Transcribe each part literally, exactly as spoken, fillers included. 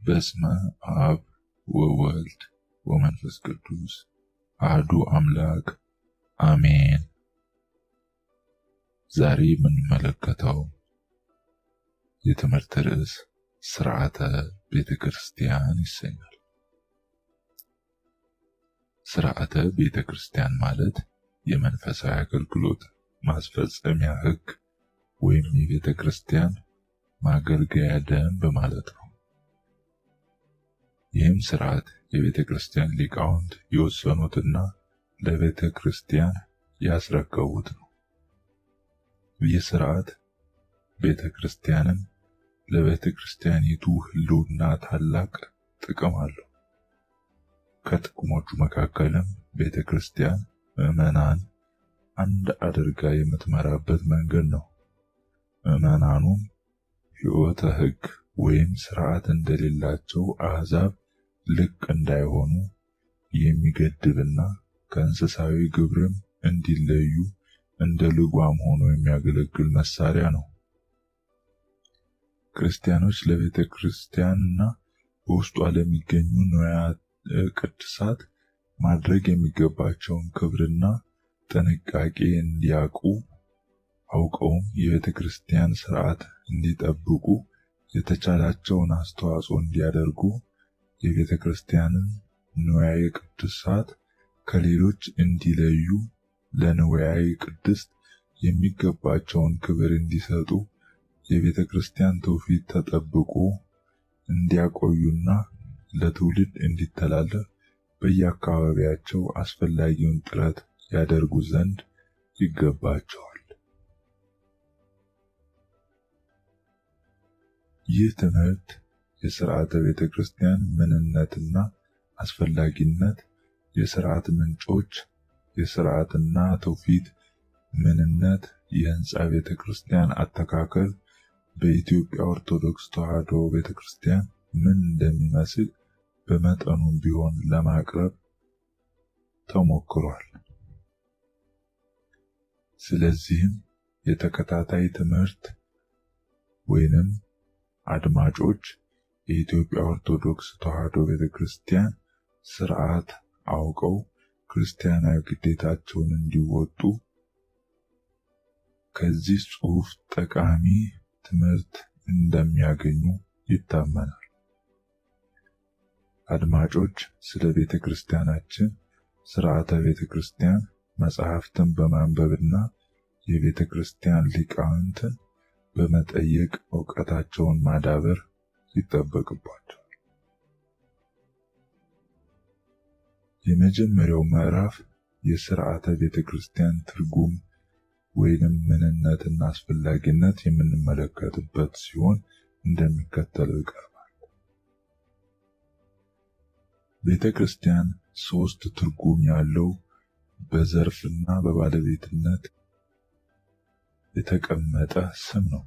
በስመ አብ ወወልድ ወመንፈስ ቅዱስ አሐዱ አምላክ አሜን። ዛሬ የምንመለከተው የትምህርት ርዕስ ሥርዓተ ቤተ ክርስቲያን ይሰኛል። ሥርዓተ ቤተ ክርስቲያን ማለት የመንፈሳዊ አገልግሎት ማስፈጸሚያ ሕግ ወይም የቤተ ክርስቲያን ማገልገያ ደንብ ማለት ነው። ይህም ሥርዓት የቤተ ክርስቲያን ሊቃውንት የወሰኑትና ለቤተ ክርስቲያን ያስረከቡት ነው። ይህ ሥርዓት ቤተ ክርስቲያንን ለቤተ ክርስቲያኒቱ ሕልውና ታላቅ ጥቅም አለው። ከጥቅሞቹ መካከልም ቤተ ክርስቲያን ምዕመናን አንድ አድርጋ የምትመራበት መንገድ ነው። ምዕመናኑም ሕይወተ ሕግ ወይም ሥርዓት እንደሌላቸው አሕዛብ ልቅ እንዳይሆኑ የሚገድብና ከእንስሳዊ ግብርም እንዲለዩ እንደ ልጓም ሆኖ የሚያገለግል መሳሪያ ነው። ክርስቲያኖች ለቤተ ክርስቲያንና በውስጧ ለሚገኙ ንዋያተ ቅድሳት ማድረግ የሚገባቸውን ክብርና ጥንቃቄ እንዲያውቁ አውቀውም የቤተ ክርስቲያን ሥርዓት እንዲጠብቁ የተቻላቸውን አስተዋጽኦ እንዲያደርጉ የቤተ ክርስቲያንን ንዋየ ቅድሳት ከሌሎች እንዲለዩ ለንዋየ ቅድስት የሚገባቸውን ክብር እንዲሰጡ የቤተ ክርስቲያን ትውፊት ተጠብቆ እንዲያቆዩና ለትውልድ እንዲተላለፍ በየአካባቢያቸው አስፈላጊውን ጥረት ያደርጉ ዘንድ ይገባቸዋል። ይህ ትምህርት የሥርዓተ ቤተ ክርስቲያን ምንነትና አስፈላጊነት፣ የሥርዓት ምንጮች፣ የሥርዓትና ትውፊት ምንነት፣ የሕንጻ ቤተ ክርስቲያን አተካከል፣ በኢትዮጵያ ኦርቶዶክስ ተዋሕዶ ቤተ ክርስቲያን ምን እንደሚመስል በመጠኑም ቢሆን ለማቅረብ ተሞክሯል። ስለዚህም የተከታታይ ትምህርት ወይንም አድማጮች የኢትዮጵያ ኦርቶዶክስ ተዋሕዶ ቤተ ክርስቲያን ሥርዓት አውቀው ክርስቲያናዊ ግዴታቸውን እንዲወጡ ከዚህ ጽሑፍ ጠቃሚ ትምህርት እንደሚያገኙ ይታመናል። አድማጮች ስለ ቤተ ክርስቲያናችን ሥርዓተ ቤተ ክርስቲያን መጽሐፍትን በማንበብና የቤተ ክርስቲያን ሊቃውንትን በመጠየቅ ዕውቀታቸውን ማዳበር ይጠበቅባቸዋል። የመጀመሪያው ምዕራፍ የሥርዓተ ቤተ ክርስቲያን ትርጉም ወይንም ምንነትና አስፈላጊነት የምንመለከትበት ሲሆን እንደሚከተለው ይቀርባል። ቤተ ክርስቲያን ሦስት ትርጉም ያለው በዘርፍና በባለቤትነት የተቀመጠ ስም ነው።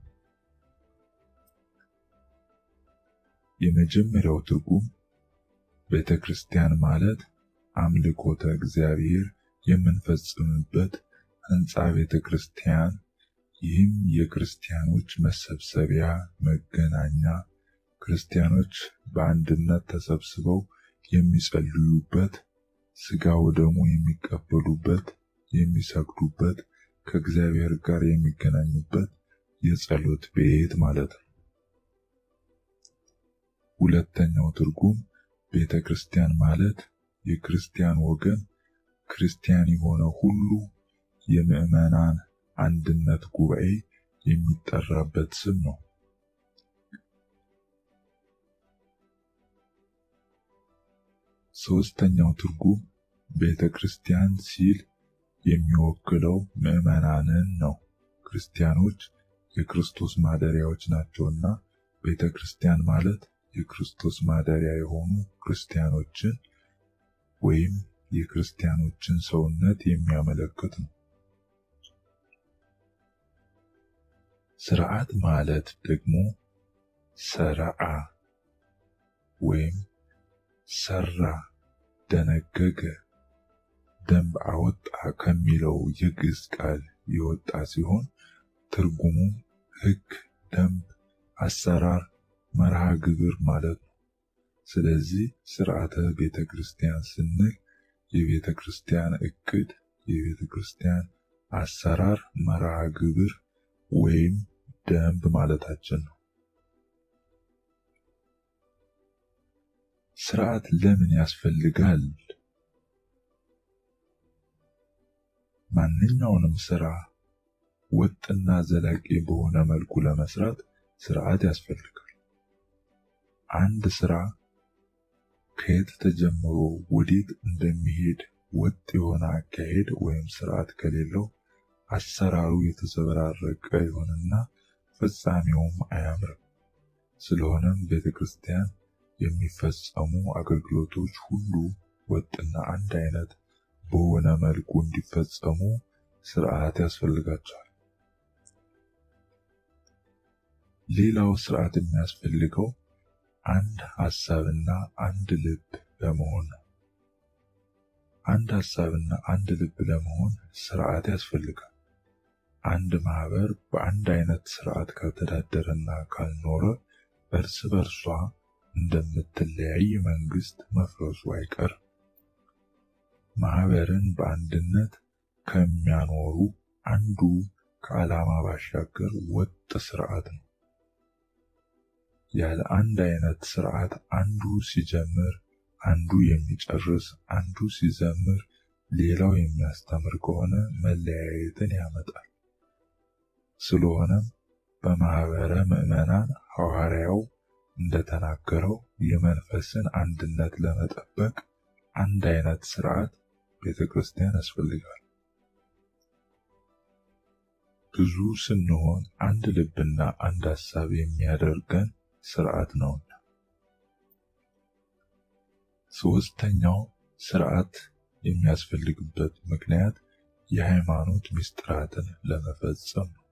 የመጀመሪያው ትርጉም ቤተ ክርስቲያን ማለት አምልኮተ እግዚአብሔር የምንፈጽምበት ሕንጻ ቤተ ክርስቲያን፣ ይህም የክርስቲያኖች መሰብሰቢያ መገናኛ፣ ክርስቲያኖች በአንድነት ተሰብስበው የሚጸልዩበት፣ ሥጋ ወደሙ የሚቀበሉበት፣ የሚሰግዱበት፣ ከእግዚአብሔር ጋር የሚገናኙበት የጸሎት ቤት ማለት ነው። ሁለተኛው ትርጉም ቤተ ክርስቲያን ማለት የክርስቲያን ወገን ክርስቲያን የሆነ ሁሉ የምዕመናን አንድነት ጉባኤ የሚጠራበት ስም ነው። ሦስተኛው ትርጉም ቤተ ክርስቲያን ሲል የሚወክለው ምዕመናንን ነው። ክርስቲያኖች የክርስቶስ ማደሪያዎች ናቸውና ቤተ ክርስቲያን ማለት የክርስቶስ ማደሪያ የሆኑ ክርስቲያኖችን ወይም የክርስቲያኖችን ሰውነት የሚያመለክት ነው። ሥርዓት ማለት ደግሞ ሠረዐ ወይም ሠራ፣ ደነገገ፣ ደንብ አወጣ ከሚለው የግዕዝ ቃል የወጣ ሲሆን ትርጉሙም ሕግ፣ ደንብ፣ አሰራር፣ መርሃ ግብር ማለት ነው። ስለዚህ ስርዓተ ቤተ ክርስቲያን ስንል የቤተ ክርስቲያን እቅድ፣ የቤተ ክርስቲያን አሰራር መርሃ ግብር ወይም ደንብ ማለታችን ነው። ስርዓት ለምን ያስፈልጋል? ማንኛውንም ስራ ወጥና ዘላቂ በሆነ መልኩ ለመስራት ስርዓት ያስፈልጋል። አንድ ስራ ከየት ተጀምሮ ወዴት እንደሚሄድ ወጥ የሆነ አካሄድ ወይም ስርዓት ከሌለው አሰራሩ የተዘበራረቀ ይሆንና ፍጻሜውም አያምርም። ስለሆነም ቤተክርስቲያን የሚፈጸሙ አገልግሎቶች ሁሉ ወጥና አንድ አይነት በሆነ መልኩ እንዲፈጸሙ ስርዓት ያስፈልጋቸዋል። ሌላው ስርዓት የሚያስፈልገው አንድ ሐሳብና አንድ ልብ ለመሆን ነው። አንድ ሐሳብና አንድ ልብ ለመሆን ስርዓት ያስፈልጋል። አንድ ማህበር በአንድ አይነት ስርዓት ካልተዳደረና ካልኖረ እርስ በርሷ እንደምትለያይ መንግስት መፍረሱ አይቀርም። ማህበርን በአንድነት ከሚያኖሩ አንዱ ከዓላማ ባሻገር ወጥ ስርዓት ነው። ያለ አንድ አይነት ስርዓት አንዱ ሲጀምር አንዱ የሚጨርስ፣ አንዱ ሲዘምር ሌላው የሚያስተምር ከሆነ መለያየትን ያመጣል። ስለሆነም በማህበረ ምዕመናን ሐዋርያው እንደተናገረው የመንፈስን አንድነት ለመጠበቅ አንድ አይነት ስርዓት ቤተክርስቲያን ያስፈልጋል። ብዙ ስንሆን አንድ ልብና አንድ ሐሳብ የሚያደርገን ስርዓት ነውና። ሶስተኛው ስርዓት የሚያስፈልግበት ምክንያት የሃይማኖት ምስጢራትን ለመፈጸም ነው።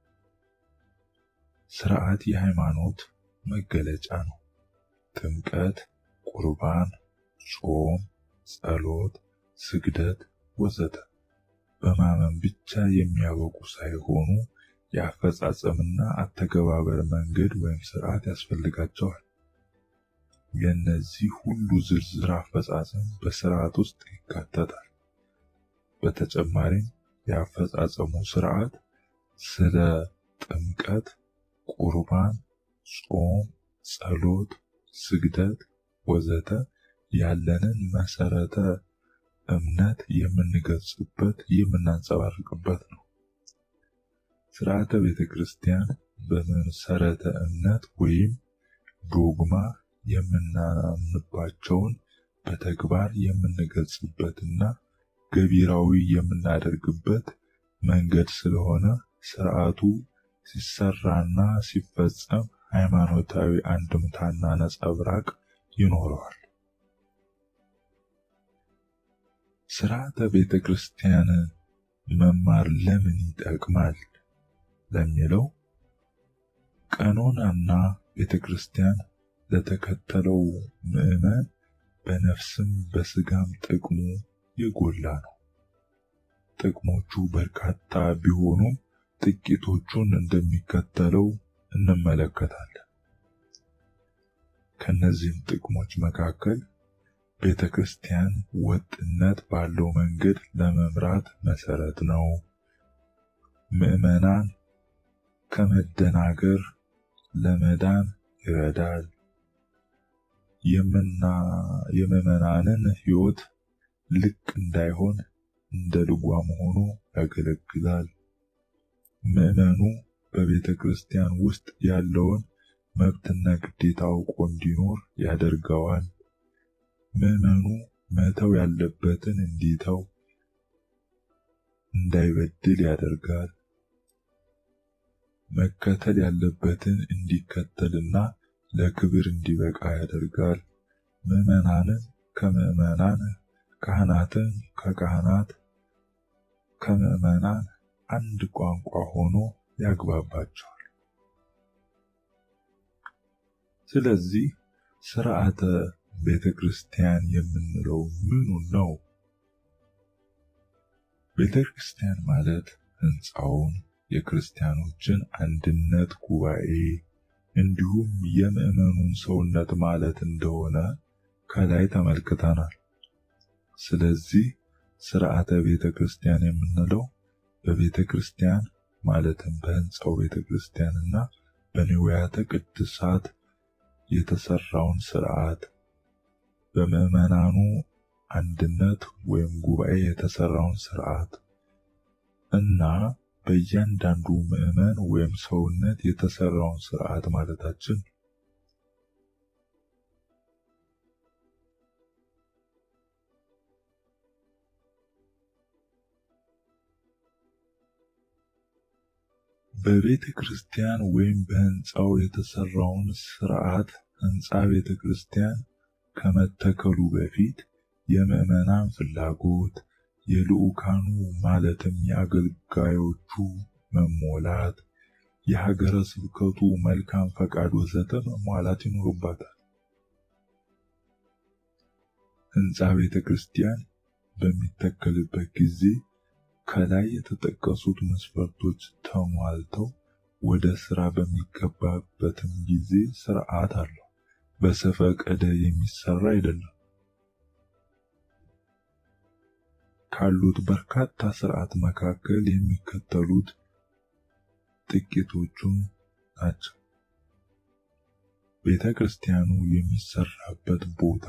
ስርዓት የሃይማኖት መገለጫ ነው። ጥምቀት፣ ቁርባን፣ ጾም፣ ጸሎት፣ ስግደት ወዘተ በማመን ብቻ የሚያበቁ ሳይሆኑ የአፈጻጸምና አተገባበር መንገድ ወይም ስርዓት ያስፈልጋቸዋል። የእነዚህ ሁሉ ዝርዝር አፈጻጸም በስርዓት ውስጥ ይካተታል። በተጨማሪም የአፈጻጸሙ ስርዓት ስለ ጥምቀት፣ ቁርባን፣ ጾም፣ ጸሎት፣ ስግደት ወዘተ ያለንን መሰረተ እምነት የምንገልጽበት የምናንጸባርቅበት ነው። ስርዓተ ቤተ ክርስቲያን በመሰረተ እምነት ወይም ዶግማ የምናምንባቸውን በተግባር የምንገልጽበትና ገቢራዊ የምናደርግበት መንገድ ስለሆነ ስርዓቱ ሲሰራና ሲፈጸም ሃይማኖታዊ አንድምታና ነጸብራቅ ይኖረዋል። ስርዓተ ቤተ ክርስቲያን መማር ለምን ይጠቅማል ለሚለው ቀኖናና ቤተ ክርስቲያን ለተከተለው ምዕመን በነፍስም በስጋም ጥቅሙ የጎላ ነው። ጥቅሞቹ በርካታ ቢሆኑም ጥቂቶቹን እንደሚከተለው እንመለከታለን። ከነዚህም ጥቅሞች መካከል ቤተ ክርስቲያን ወጥነት ባለው መንገድ ለመምራት መሰረት ነው። ምዕመናን ከመደናገር ለመዳን ይረዳል። የምና የምዕመናንን ሕይወት ልቅ እንዳይሆን እንደ ልጓም ሆኖ ያገለግላል። ምዕመኑ በቤተ ክርስቲያን ውስጥ ያለውን መብትና ግዴታ አውቆ እንዲኖር ያደርገዋል። ምዕመኑ መተው ያለበትን እንዲተው፣ እንዳይበድል ያደርጋል። መከተል ያለበትን እንዲከተልና ለክብር እንዲበቃ ያደርጋል። ምዕመናንን ከምዕመናን፣ ካህናትን ከካህናት፣ ከምዕመናን አንድ ቋንቋ ሆኖ ያግባባቸዋል። ስለዚህ ስርዓተ ቤተ ክርስቲያን የምንለው ምኑን ነው? ቤተ ክርስቲያን ማለት ሕንፃውን፣ የክርስቲያኖችን አንድነት ጉባኤ እንዲሁም የምዕመኑን ሰውነት ማለት እንደሆነ ከላይ ተመልክተናል። ስለዚህ ሥርዓተ ቤተ ክርስቲያን የምንለው በቤተ ክርስቲያን ማለትም በሕንፃው ቤተ ክርስቲያንና በንዋያተ ቅድሳት የተሰራውን ሥርዓት፣ በምዕመናኑ አንድነት ወይም ጉባኤ የተሰራውን ሥርዓት እና በእያንዳንዱ ምዕመን ወይም ሰውነት የተሰራውን ሥርዓት ማለታችን። በቤተ ክርስቲያን ወይም በሕንፃው የተሰራውን ሥርዓት ሕንፃ ቤተ ክርስቲያን ከመተከሉ በፊት የምዕመናን ፍላጎት፣ የልዑካኑ ማለትም የአገልጋዮቹ መሞላት፣ የሀገረ ስብከቱ መልካም ፈቃድ ወዘተ መሟላት ይኖርባታል። ሕንፃ ቤተ ክርስቲያን በሚተከልበት ጊዜ ከላይ የተጠቀሱት መስፈርቶች ተሟልተው ወደ ሥራ በሚገባበትም ጊዜ ሥርዓት አለው። በዘፈቀደ የሚሰራ አይደለም። ካሉት በርካታ ሥርዓት መካከል የሚከተሉት ጥቂቶቹ ናቸው። ቤተ ክርስቲያኑ የሚሰራበት ቦታ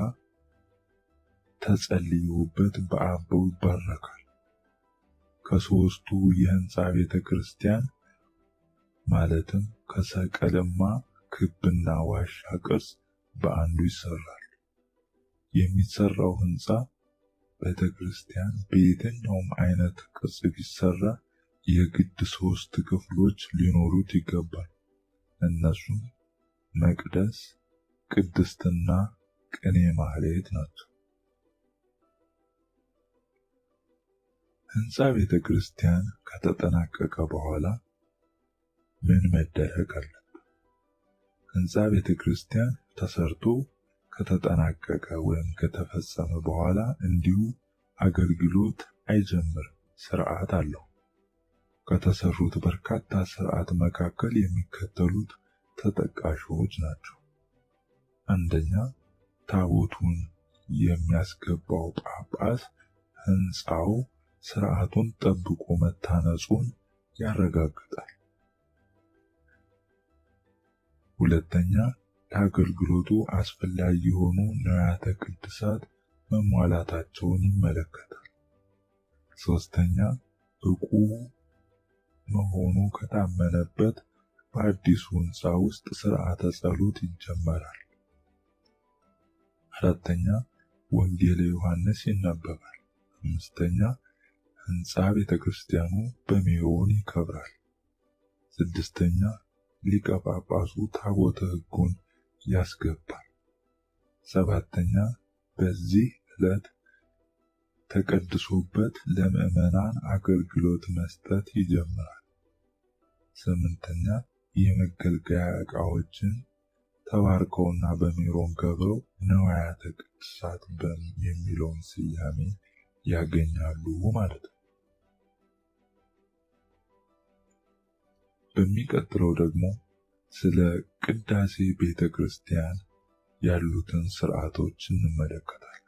ተጸልዮበት በአበው ይባረካል። ከሶስቱ የሕንፃ ቤተ ክርስቲያን ማለትም ከሰቀለማ ክብና ዋሻ ቅርጽ በአንዱ ይሰራል። የሚሰራው ሕንፃ ቤተ ክርስቲያን በየትኛውም አይነት ቅርጽ ቢሰራ የግድ ሶስት ክፍሎች ሊኖሩት ይገባል። እነሱም መቅደስ፣ ቅድስትና ቅኔ ማህሌት ናቸው። ሕንፃ ቤተ ክርስቲያን ከተጠናቀቀ በኋላ ምን መደረግ አለበት? ሕንፃ ቤተ ክርስቲያን ተሰርቶ ከተጠናቀቀ ወይም ከተፈጸመ በኋላ እንዲሁ አገልግሎት አይጀምርም፣ ሥርዓት አለው። ከተሰሩት በርካታ ሥርዓት መካከል የሚከተሉት ተጠቃሾች ናቸው። አንደኛ፣ ታቦቱን የሚያስገባው ጳጳስ ሕንፃው ሥርዓቱን ጠብቆ መታነጹን ያረጋግጣል። ሁለተኛ፣ ለአገልግሎቱ አስፈላጊ የሆኑ ንዋያተ ቅድሳት መሟላታቸውን ይመለከታል። ሶስተኛ፣ ብቁ መሆኑ ከታመነበት በአዲሱ ሕንፃ ውስጥ ሥርዓተ ጸሎት ይጀመራል። አራተኛ፣ ወንጌለ ዮሐንስ ይነበባል። አምስተኛ፣ ሕንፃ ቤተ ክርስቲያኑ በሜሮን ይከብራል። ስድስተኛ፣ ሊቀ ጳጳሱ ታቦተ ሕጉን ያስገባል። ሰባተኛ፣ በዚህ ዕለት ተቀድሶበት ለምዕመናን አገልግሎት መስጠት ይጀምራል። ስምንተኛ፣ የመገልገያ ዕቃዎችን ተባርከውና በሜሮን ከብረው ንዋያተ ቅድሳት የሚለውን ስያሜ ያገኛሉ ማለት ነው። በሚቀጥለው ደግሞ ስለ ቅዳሴ ቤተ ክርስቲያን ያሉትን ሥርዓቶች እንመለከታለን።